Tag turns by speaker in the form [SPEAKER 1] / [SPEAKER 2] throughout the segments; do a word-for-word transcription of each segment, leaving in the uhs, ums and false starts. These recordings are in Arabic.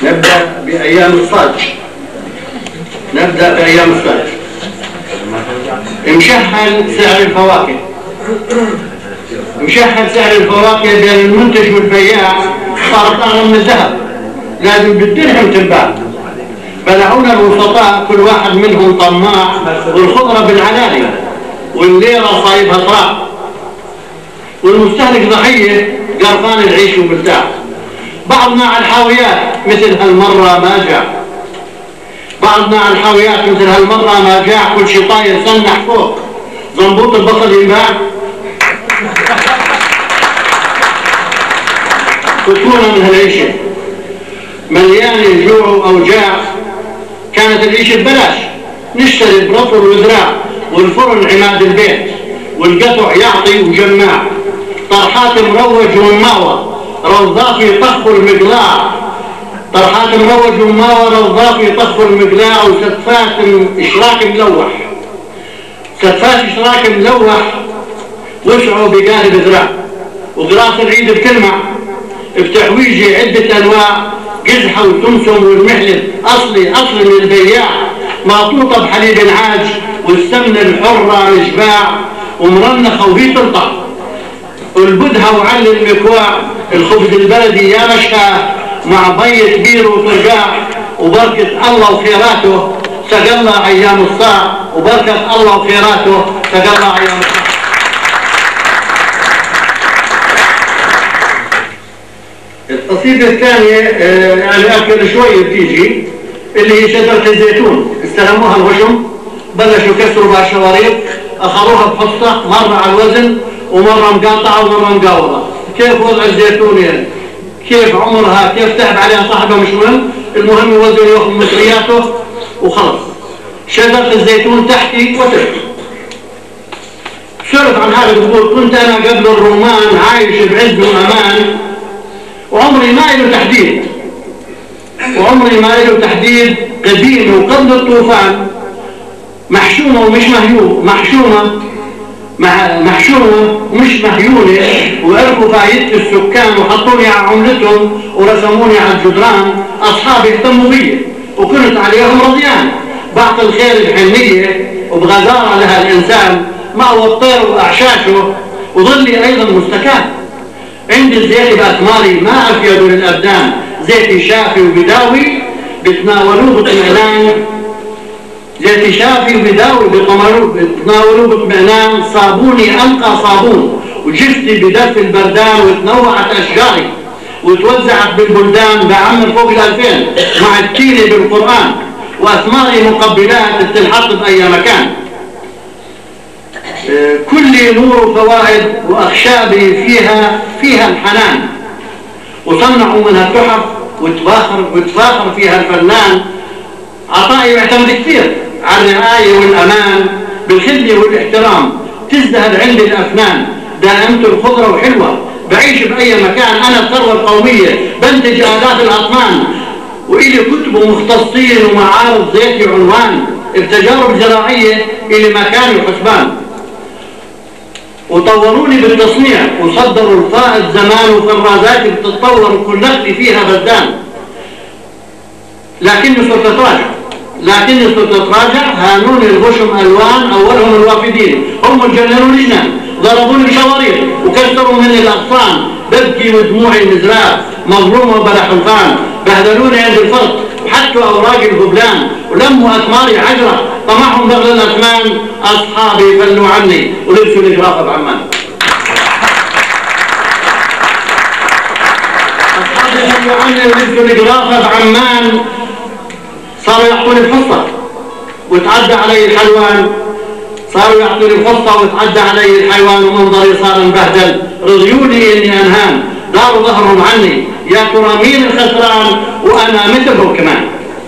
[SPEAKER 1] نبدأ بأيام الصاج. نبدأ بأيام الصاج. مشهل سعر الفواكه. مشهل سعر الفواكه بين المنتج والبياع صارت أغلى من الذهب، لازم بالدرهم تنباع. بلعونا الوسطاء كل واحد منهم طماع، والخضرة بالعلالي والليرة صايبها طراق، والمستهلك ضحية قرفان العيش ومرتاح. بعضنا على الحاويات مثل هالمرة ما جاء، بعضنا على الحاويات مثل هالمرة ما جاء، كل شي طاير سنح فوق، زنبوط البصل ينباع. فتونا من هالعيشة مليانة الجوع وأوجاع، كانت العيشة ببلاش، نشتري برطل وذراع، والفرن عماد البيت، والقطع يعطي وجماع، طرحات مروج وماوى، روضافي طخ المقلاع، طرحات مروج وماوى، روضافي طخ المقلاع، وستفات إشراك ملوح، ستفات إشراك ملوح، وسعوا بقارب ذراع، وقراص العيد بتلمع بتحويجي عدة أنواع، قزحة وتمسم والمحلب أصلي أصلي من البياع، مطوطة بحليب عاج، والسمنة الحرة مشباع، ومرنخة وهي تنطع، والبدهة وعل المكواع، الخبز البلدي يا مشهى مع بي كبير وطرقاع، وبركة الله وخيراته سقى الله أيام الصاع، وبركة الله وخيراته سقى الله أيام الصاع. القصيدة الثانية يعني أكل شوية بتيجي، اللي هي شجرة الزيتون. استلموها الغشم، بلشوا يكسروا بها الشواريط، أخذوها بحصة، مرة على الوزن ومرة مقاطعة ومرة مقاوضة. كيف وضع الزيتون يعني؟ كيف عمرها؟ كيف تعب عليها صاحبها؟ مش مهم، المهم يوزن وياخذ مصرياته وخلص. شجرة الزيتون تحتي وتحتي. سولف عن هذا بيقول: كنت أنا قبل الرومان عايش بعز وأمان، وعمري ما له تحديد، وعمري ما له تحديد، قديم وقبل الطوفان، محشومة ومش مهيوم، محشومة محشومة ومش مهيونة، وعرفوا فايدة السكان وحطوني على عملتهم ورسموني على الجدران. أصحابي اهتموا بي وكنت عليهم رضيان، بعطي الخير بحنية وبغزارة لها الإنسان، معه الطير وأعشاشه وظلي أيضا مستكان. عندي الزيت بأثماري ما أفيد للأبدان، زيتي شافي وبداوي بتناولوه باطمئنان، زيتي شافي وبداوي بتناولوه باطمئنان، صابوني أنقى صابون، وجفتي بدف البردان، وتنوعت أشجاري وتوزعت بالبلدان، بعمر فوق الألفين مع التيني بالقرآن، وأثماري مقبلات بتنحط بأي مكان. كل نور وفوائد، وأخشابي فيها فيها الحنان، وصنعوا منها تحف وتفاخر وتفاخر فيها الفنان. عطائي يعتمد كثير على الرعاية والأمان، بالخدمة والاحترام تزدهر عندي الأفنان، دائمة الخضرة وحلوة، بعيش بأي مكان، أنا الثروة القومية، بنتج آلاف الأطنان، وإلي كتب ومختصين ومعارض زيتي عنوان، بتجارب زراعية إلي مكان وحسبان، وطوروني بالتصنيع وصدروا الفائض زمان، وفرازاتي بتتطور وكل نقلي فيها بدان. لكني صرت اتراجع، لكني صرت اتراجع، هانوني الغشم الوان، اولهم الوافدين، هم الجننوا الجنان، ضربوني بشواريط وكسروا مني الاغصان، ببكي ودموعي مزراب، مظلومه وبلا حلفان، بهدلوني عند الفرق وحكوا اوراقي الغبلان، ولموا اثماري عجره، طمعهم بغل الاثمان، اصحابي فلوا عني ولبسوا الجرافه بعمان. اصحابي فلوا عني ولبسوا الجرافه بعمان، صاروا يعطوني الحصه وتعدى علي الحلوان، صاروا يعطوني الحصه وتعدى علي الحيوان، ومنظري صار مبهدل، رضيوني اني انهان، داروا ظهرهم عني، يا ترى مين الخسران وانا مثلهم كمان.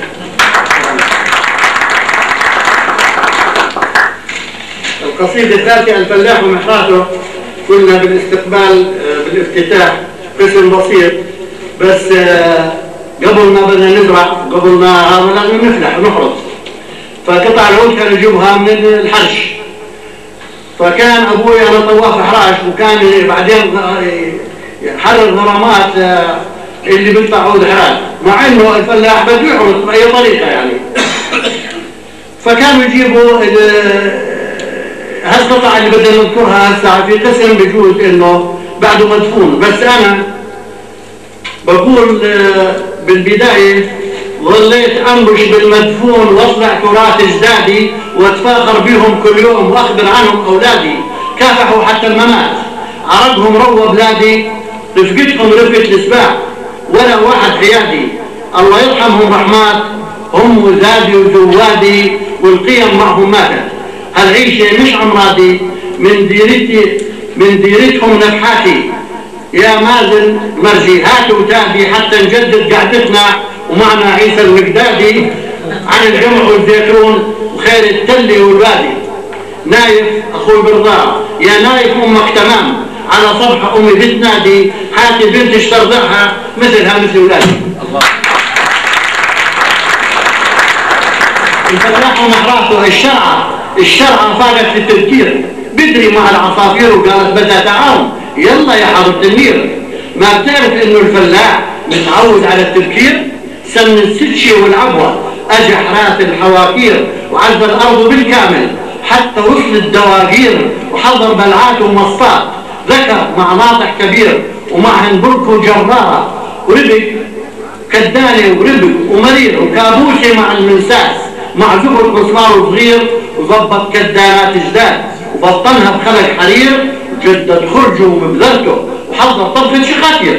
[SPEAKER 1] القصيدة الثالثة الفلاح ومحراته. كنا بالاستقبال بالافتتاح قسم بسيط، بس قبل ما بدنا نزرع، قبل ما هذا لازم نفلح ونحرث، فقطع العود كان يجيبها من الحرش، فكان ابوي انا طواف حراش، وكان بعدين حرر غرامات اللي بيدفع عود حرات، مع انه الفلاح بده يحرس باي طريقه يعني. فكانوا يجيبوا هالقطعه اللي بدنا نذكرها هسه في قسم بجوز انه بعده مدفون، بس انا بقول بالبدايه ظليت انبش بالمدفون واصنع تراث اجدادي واتفاخر بهم كل يوم واخبر عنهم اولادي، كافحوا حتى الممات، عرقهم روى بلادي، رفقتهم رفقة الاسباع ولا واحد حيادي، الله يرحمهم رحمات، هم وزادي وجوادي والقيم معهم ماتت، هالعيشة مش عمرادي، من ديرتي من ديرتهم نفحاتي، يا مازن مرجي هاتوا تادي حتى نجدد قعدتنا ومعنا عيسى المقدادي، عن الجمع والزيتون وخير التل والوادي. نايف اخوي برضاع يا نايف امك تمام، على صبح امي بتنادي، هاتي بنت اشترضعها مثلها مثل ولادي. الله. الفلاح ومحراته الشرعه الشرعه فاقت في التفكير، بدري مع العصافير وقالت بدها تعاون، يلا يا حارة النير. ما بتعرف انه الفلاح متعود على التفكير؟ سن السدشي والعبوه اجى حرات الحواكير وعز الارض بالكامل حتى وصل الدواقير، وحضر بلعات ومصفات، ذكر مع ناطح كبير ومعهن برك وجرارة، وربك كداني وربك ومرير وكابوسي مع المنساس، مع زبر مسمار صغير وظبط كدانات جداد، وبطنها بخلق حرير وجدد خرجه ومبذرته وحضر طبخة شخاتير.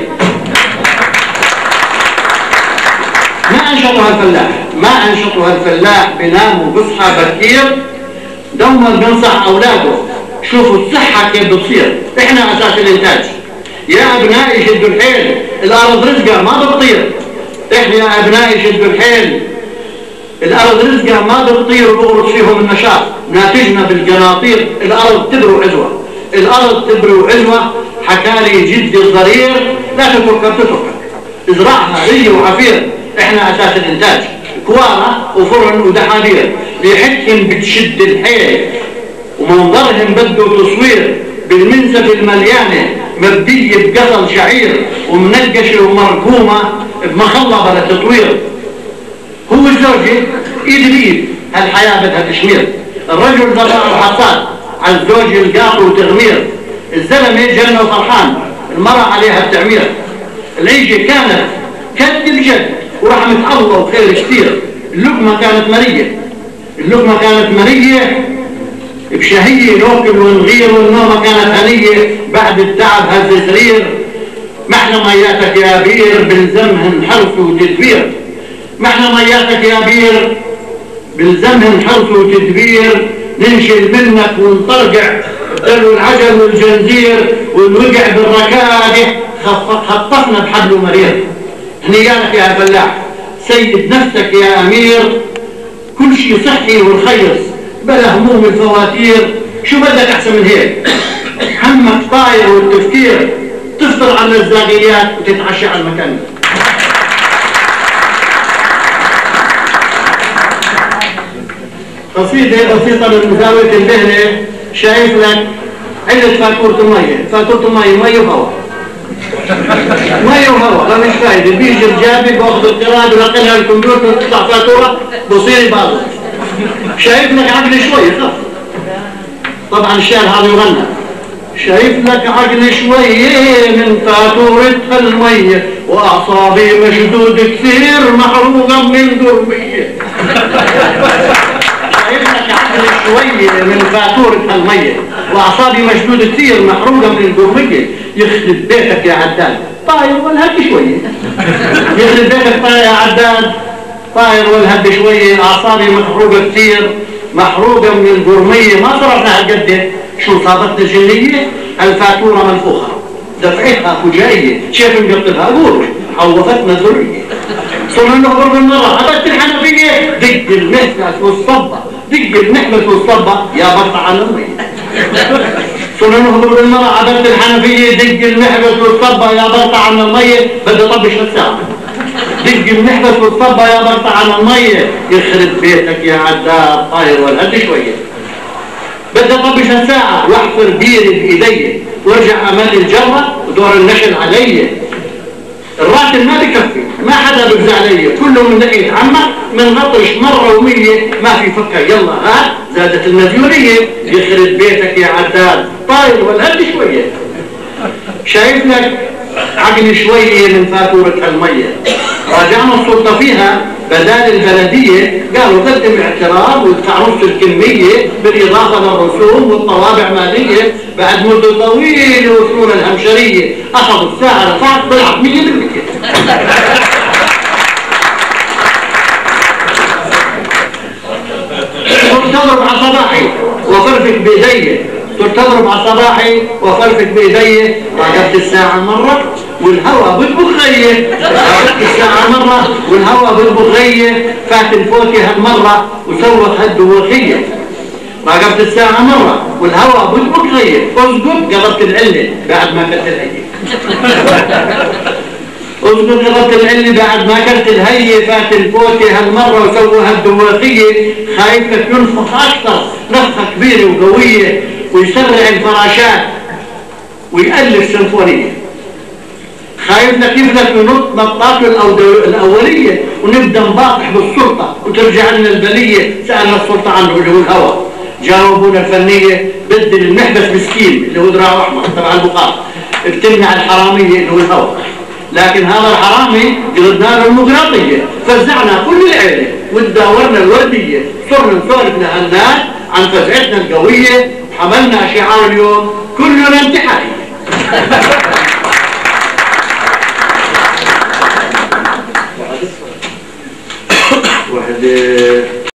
[SPEAKER 1] ما انشطوا هالفلاح ما انشطوا هالفلاح بنام وبصحى بكير، دوما بنصح اولاده شوفوا الصحة كيف بتصير، احنا اساس الانتاج. يا ابنائي شدوا الحيل، الارض رزقها ما بتطير. احنا يا ابنائي شدوا الحيل، الارض رزقها ما بتطير وبغرس فيهم النشاط، ناتجنا بالقناطير، الارض تبري وعزوة، الارض تبري وعزوة، حكالي جدي الضرير، لا تتركها تتركك، ازرعها ري وعفير، احنا اساس الانتاج، كوارة وفرن ودحابير، ريحتهم بتشد الحيل ومنظرهم بده تصوير، بالمنسف المليانة مبدية بقصل شعير ومنقشة ومركومة بمخلة بلا تطوير. هو الزوجة ايد بايد، هالحياة بدها تشمير، الرجل زرع وحصاد على الزوج القاط وتغمير، الزلمة جنة وفرحان، المرأة عليها التعمير. العيشة كانت كد الجد ورحمة الله وخير كثير، اللقمة كانت مرية اللقمة كانت مرية بشهية، نوكل ونغير، والنومة كانت هنية بعد التعب هز سرير. محنا مياتك يا بير بلزمهن حرف وتدبير، محنا مياتك يا بير بلزمهن حرف وتدبير، ننشل منك ونطرقع بدلو العجل والجنزير، ونوقع بالركاده خطفنا بحبل مرير. هنيالك يا فلاح سيد نفسك يا امير، كل شيء صحي ورخيص بلا هموم الفواتير، شو بدك احسن من هيك؟ همك طاير والتفكير، تفطر على الزاغيات وتتعشى على المكان. قصيدة بسيطة من مزاولة الدهنة. شايف لك علة فاتورة المية، فاتورة المية مية وهواء مية وهواء، ما مش فايدة، بيجي الجابي باخذ القراءة بنقلها الكمبيوتر تطلع فاتورة بصير يباظ. شايف لك عقل شوي خف. طبعا الشعر هذا يغنى، شايف لك عقل شوي من فاتورة المية، واعصابي مشدود كثير محروقة من درمية. شايف لك عقل شوي من فاتورة المية، واعصابي مشدود كثير محروقة من الدرمية. يخرب بيتك يا عداد طاير والهد شوية، يخرب بيتك طاير يا عداد طاير والهد شوية، اعصابي محروقة كثير محروقة من الجرمية. ما صرفنا هالقد، شو صابتنا الجنية؟ الفاتورة منفوخة دفعتها فجائية، شايف مقطبها قول عوفتنا ذرية. صرنا نخبر بالمرة عبدت الحنفية، دق المحبس والصبة، دق المحبس والصبة يا بطع على المية. صرنا نخبر بالمرة عبدت الحنفية، دق المحبس والصبة يا بطع على المية، بدي طبش الساعة. دق المحبس والصبة يا بطع على المية، يخرب بيتك يا عداد طاير والهد شوية. بدي اطبش الساعة واحفر بيري بايدي، وارجع امالي الجرة ودور النشل علي. الراتب ما بكفي، ما حدا بفزع علي، كله من ناحيه عمك من غطش مره ومية ما في فكه، يلا ها زادت المديونيه، يخرب بيتك يا عداد، طاير والهد شويه. شايف لك عقل شويه من فاتوره الميه. راجعنا السلطه فيها بدال البلديه قالوا قدم اعتراف وادفع نص الكميه بالاضافه للرسوم والطوابع ماليه. بعد مده طويله يوصلون الهمشريه اخذوا الساعه رفعت طلعت مية بالمية. صرت اضرب على صباحي وفرفك بايدي، صرت اضرب على صباحي وفرفك بايدي. راقبت الساعه مره والهواء بالبخيه، راقبت الساعه مره والهواء بالبخيه. فات الفوتي هالمره وسوت هالدوخيه. راقبت الساعه مره والهواء بالبخيه، اسقط قربت العله بعد ما كنت الهيه. اسقط قربت العله بعد ما كنت الهيه. فات الفوتي هالمره وسووا هالدوخيه. خايفك ينفخ اكثر نفخه كبيره وقويه ويسرع الفراشات ويألف سيمفونيه. خايف لك يفلت ينط نطاته الاوليه ونبدا نباطح بالسلطه وترجع لنا البليه. سالنا السلطه عنه اللي هو الهوى، جاوبونا الفنيه بدل المحبس مسكين اللي هو دراعه احمر تبع البقار، بتمنع الحراميه اللي هو الهوى. لكن هذا الحرامي قلبنا له المقراطيه، فزعنا كل العيله وتداورنا الورديه. صرنا نسولف لهالناس عن فزعتنا القويه، حملنا شعار اليوم كلنا انتحاري. واحد